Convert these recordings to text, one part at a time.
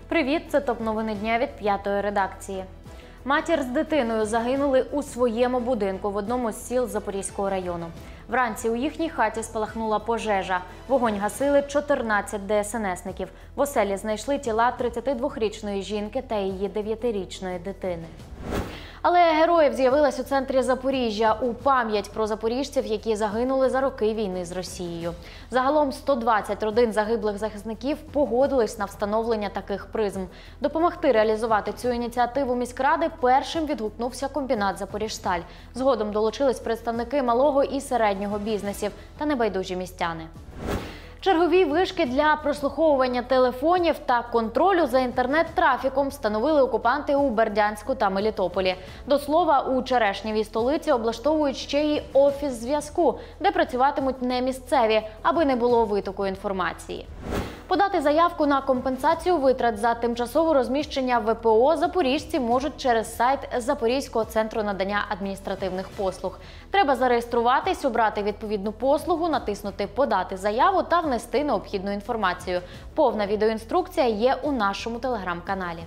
Привіт, це топ-новини дня від п'ятої редакції. Матір з дитиною загинули у своєму будинку в одному з сіл Запорізького району. Вранці у їхній хаті спалахнула пожежа. Вогонь гасили 14 ДСНСників. В оселі знайшли тіла 32-річної жінки та її 9-річної дитини. Алея героїв з'явилась у центрі Запоріжжя у пам'ять про запоріжців, які загинули за роки війни з Росією. Загалом 120 родин загиблих захисників погодились на встановлення таких призм. Допомогти реалізувати цю ініціативу міськради першим відгукнувся комбінат «Запоріжсталь». Згодом долучились представники малого і середнього бізнесів та небайдужі містяни. Чергові вишки для прослуховування телефонів та контролю за інтернет-трафіком встановили окупанти у Бердянську та Мелітополі. До слова, у Черешнєвій столиці облаштовують ще й офіс зв'язку, де працюватимуть не місцеві, аби не було витоку інформації. Подати заявку на компенсацію витрат за тимчасове розміщення ВПО запоріжці можуть через сайт Запорізького центру надання адміністративних послуг. Треба зареєструватись, обрати відповідну послугу, натиснути «Подати заяву» та внести необхідну інформацію. Повна відеоінструкція є у нашому телеграм-каналі.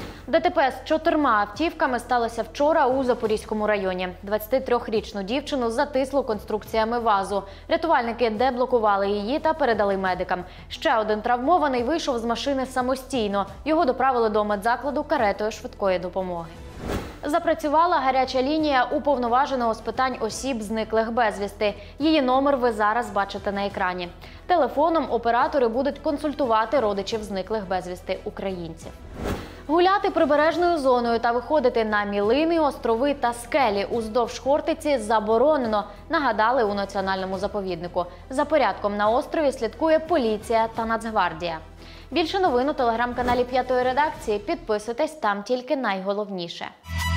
ДТП з 4 автівками сталося вчора у Запорізькому районі. 23-річну дівчину затисло конструкціями ВАЗу. Рятувальники деблокували її та передали медикам. Ще один травмований вийшов з машини самостійно. Його доправили до медзакладу каретою швидкої допомоги. Запрацювала гаряча лінія уповноваженого з питань осіб, зниклих безвісти. Її номер ви зараз бачите на екрані. Телефоном оператори будуть консультувати родичів зниклих безвісти українців. Гуляти прибережною зоною та виходити на мілини, острови та скелі уздовж Хортиці заборонено, нагадали у національному заповіднику. За порядком на острові слідкує поліція та Нацгвардія. Більше новин у телеграм-каналі п'ятої редакції. Підписуйтесь, там тільки найголовніше.